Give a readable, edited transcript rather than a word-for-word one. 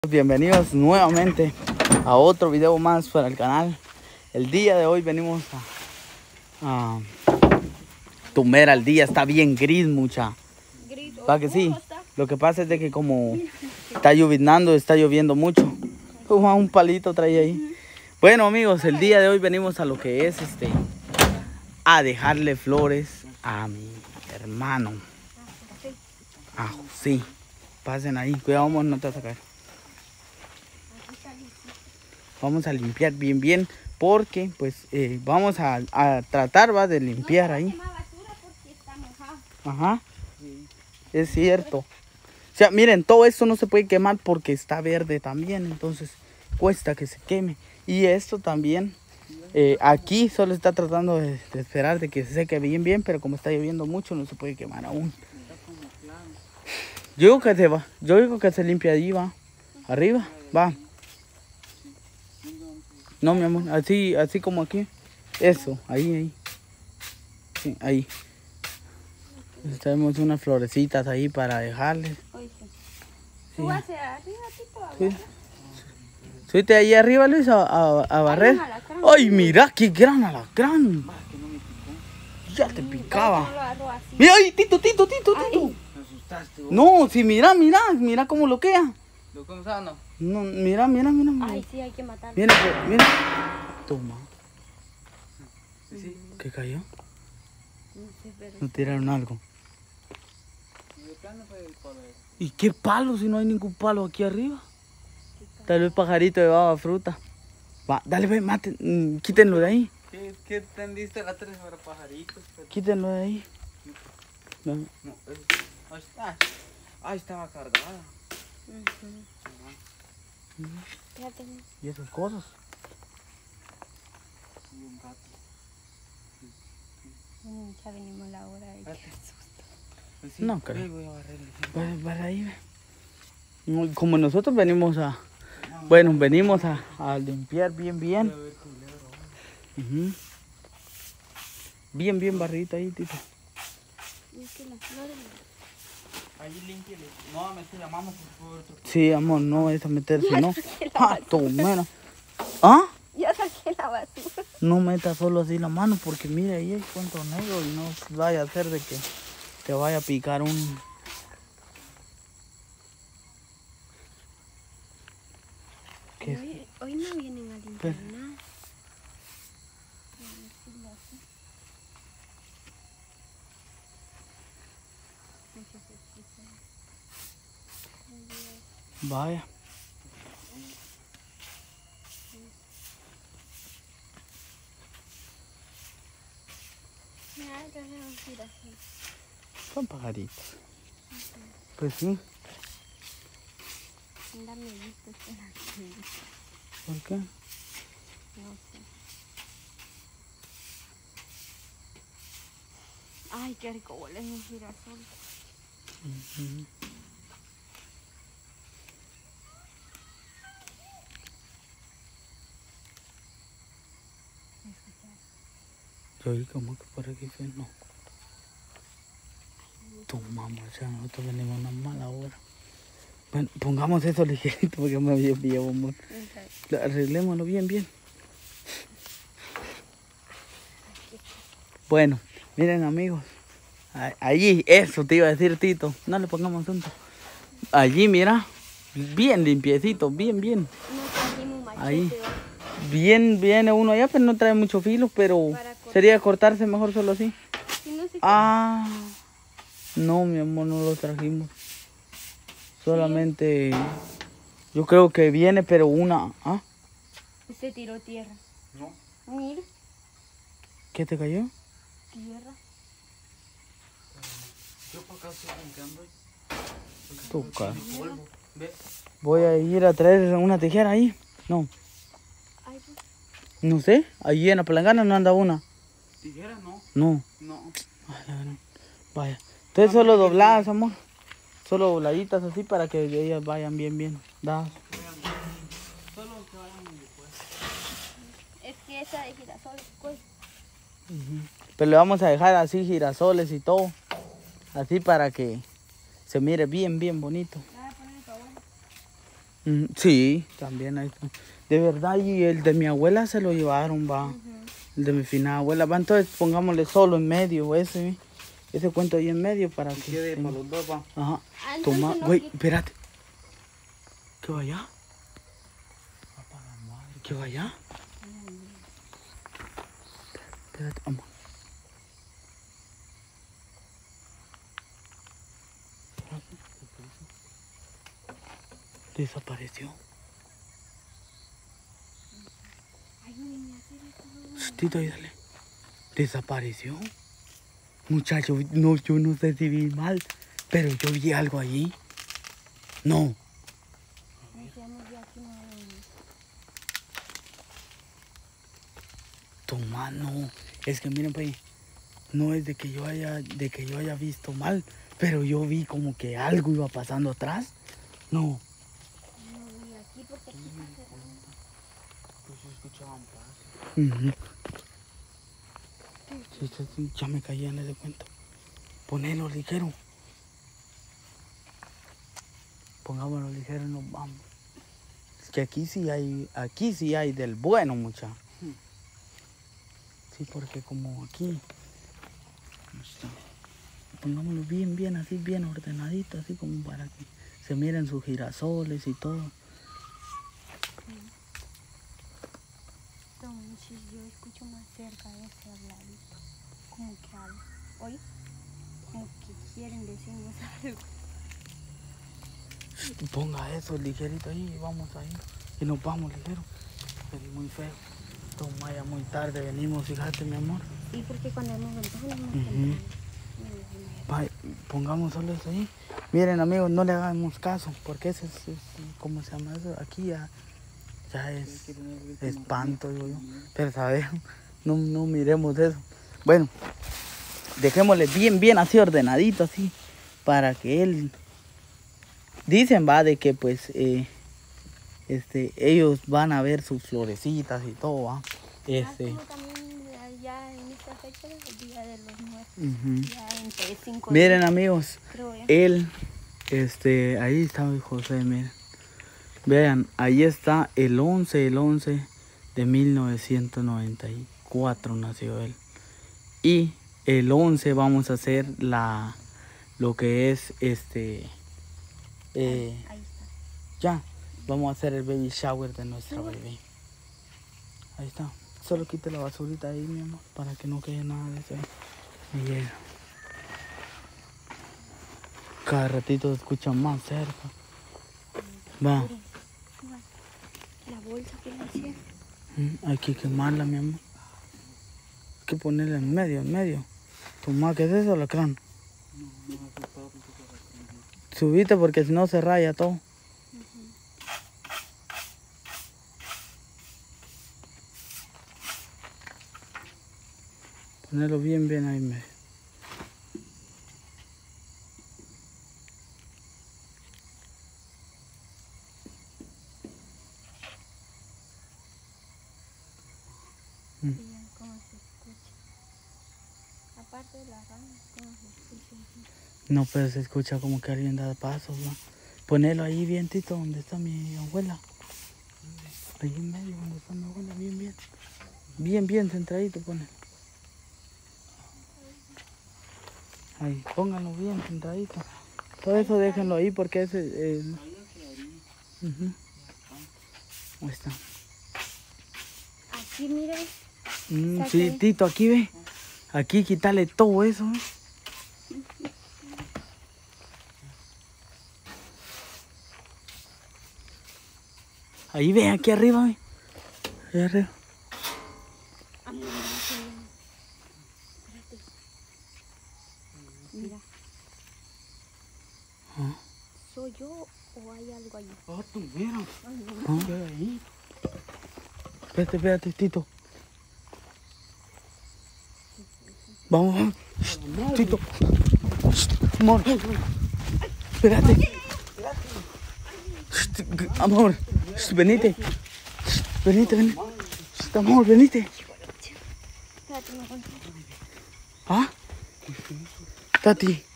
Bienvenidos nuevamente a otro video más para el canal. El día de hoy venimos a Tumbera. El día está bien gris, mucha. ¿Para que sí? Lo que pasa es de que como está lloviznando, está lloviendo mucho. Un palito traía ahí. Bueno, amigos, el día de hoy venimos a lo que es a dejarle flores a mi hermano. A José. Pasen ahí, cuidado, vamos, no te vas a caer. Vamos a limpiar bien porque pues vamos a tratar de limpiar ahí. Ajá, es cierto. O sea, miren, todo esto no se puede quemar porque está verde también, entonces cuesta que se queme. Y esto también, aquí solo está tratando de esperar de que se seque bien, pero como está lloviendo mucho no se puede quemar aún. Yo digo que se limpia allí, va, arriba, va. No, mi amor, así como aquí. Eso, ahí. Sí, ahí. Tenemos unas florecitas ahí para dejarles. ¿Tú vas hacia arriba, tipo? Sí. Súbete ahí arriba, Luis, a barrer. ¡Ay, mira qué gran alacrán! Ya te picaba. Mira, ay, Tito. Me asustaste, vos. No, sí, mira cómo lo queda. ¿Lo comenzaba no? No, mira. Ay, sí, hay que matarlo. Mira. Toma. Sí. ¿Qué cayó? No sé, pero... ¿No tiraron algo? Y de plano fue el palo ese. ¿Y qué palo si no hay ningún palo aquí arriba? Tal vez pajarito llevaba fruta. Va, dale, ve, maten, quítenlo de ahí. ¿Qué tendiste la 3 para pajaritos? Pero... Quítenlo de ahí. No. No, ahí está. Ahí estaba cargada. Fíjate, ¿no? ¿Y esas cosas? Y un gato. Ya venimos la hora de que Pues sí, No creo. voy a barrerle. Para ahí, ve. No, como nosotros venimos venimos a limpiar bien. Ujú. Bien barrita ahí, Tito. Y es que las flores... Ahí límpiale. No, me estoy llamando por otro. Sí, amor, no es a meterse, no. saqué la Ah, basura. tu mera. ¿Ah? Ya saqué la basura. No metas solo así la mano porque mira ahí hay cuento negro y no vaya a hacer de que te vaya a picar un... ¿Qué? Hoy no vienen a limpiar Pero- nada. Vaya. Mira, yo le voy a ir así. Son pajaritos. Pues sí. Dame visto que la tengo. ¿Por qué? No sé. Ay, qué rico huele un girasol. Yo oí como que por aquí fue, no. Tu mamá, o sea, nosotros venimos a una mala hora. Bueno, pongamos eso ligerito porque me había pillado amor. Arreglémoslo bien. Bueno, miren amigos. Allí, eso te iba a decir Tito. No le pongamos tanto. Allí, mira. Bien limpiecito, bien. No trajimos machete. Ahí. Bien, viene uno allá, pero no trae mucho filo, pero Para cortar. sería cortarse mejor solo así. Si no sé Ah, no, mi amor, no lo trajimos. Solamente, yo creo que viene, pero una. ¿Ah? qué. Se tiró tierra. No. Mira, ¿Qué te cayó? tierra. Yo por acá estoy limpiando. Toca. Polvo. ¿Ves? Voy a ir a traer una tijera ahí. No, Ay, pues, no sé. Allí en la palangana no anda una. Tijera no. No. No. Ay, la gran- Vaya. Entonces solo dobladas, amor. Solo dobladitas así para que ellas vayan bien. Dadas. Solo que vayan después. es que esa de girasol cuesta. Pero le vamos a dejar así girasoles y todo. Así para que se mire bien bonito. Voy a poner el favor. Sí, también hay. De verdad, y el de mi abuela se lo llevaron, va. El de mi finada abuela, va. Entonces pongámosle solo en medio ese cuento ahí en medio para que Quede tenga- para los dos, va. Ajá. Ah, entonces Toma, no güey, quita. espérate. ¿Qué va allá? ¿Qué va allá? Espérate, amor. Desapareció. Ayúdenme a hacer esto. Shh, Tito, ayúdale. Desapareció. Muchacho, no, yo no sé si vi mal, pero yo vi algo allí. No. No seamos de aquí, no. Toma, no. Es que miren, pues, no es de que yo haya visto mal, pero yo vi como que algo iba pasando atrás. No. No voy aquí porque aquí está cerrado. Pues se escuchaban pasos. Ujú. Sí, ya me caí en ese cuento. Ponelo ligero. Pongámoslo ligero y nos vamos. Es que aquí sí hay del bueno, mucha. Sí, porque como aquí. Pongámoslo bien, así bien ordenadito, así como para que se miren sus girasoles y todo. Entonces yo escucho más cerca de ese habladito. Como que algo. ¿Oye? Como que quieren decirnos algo. Ponga eso ligerito ahí y vamos ahí. Y nos vamos ligero. Pero muy feo. Toma, ya muy tarde venimos, fíjate, mi amor. Sí, porque cuando nos vamos más Ujú. temprano. Va, pongamos solo eso ahí. Miren, amigos, no le hagamos caso, porque ese es ¿cómo se llama eso? Aquí ya es espanto, digo yo. Pero, ¿sabes? No miremos eso. Bueno, dejémosle bien así ordenadito, así, para que él... Dicen, va, de que pues ellos van a ver sus florecitas y todo, va. Como también ya en esta fecha es el Día de los Muertos. Ujú. Ya entre 5 Miren, amigos, creo ya. él, ahí está José, miren. Vean, ahí está el 11 de 1994 nació él. Y el 11 vamos a hacer lo que es Ahí está. ya, vamos a hacer el baby shower de nuestra bebé. Ahí está. Solo quite la basurita ahí, mi amor, para que no quede nada de eso ahí. Y llega. Cada ratito se escucha más cerca. Va. La bolsa que le hacía. Hay que quemarla, mi amor. Hay que ponerla en medio. Toma, ¿qué es eso, alacrán? Subite porque si no se raya todo. Ponerlo bien ahí en medio. Vean cómo se escucha. Aparte de las ramas, cómo se escucha. No, pero se escucha como que alguien da pasos, ¿no? Ponelo ahí bien, Tito, donde está mi abuela. Ahí en medio, donde está mi abuela, bien. Bien centradito, ponelo. Ahí, pónganlo bien centradito. Todo eso déjenlo ahí porque ese es el... Ujú. Ahí está. Aquí miren. Sí, Tito, aquí ve. Aquí quítale todo eso, ¿eh? Ahí ve, aquí arriba, ve. Ahí arriba. Mira. Ah. ¿Soy yo o hay algo allí? Oh, tú, mira. Ah. ¿Qué hay ahí? Espérate, Tito. Vamos. Tito. Amor. Espérate. Amor. Venite. Venite. Amor, venite. Espérate, me encuentro. ¿Ah? Tati.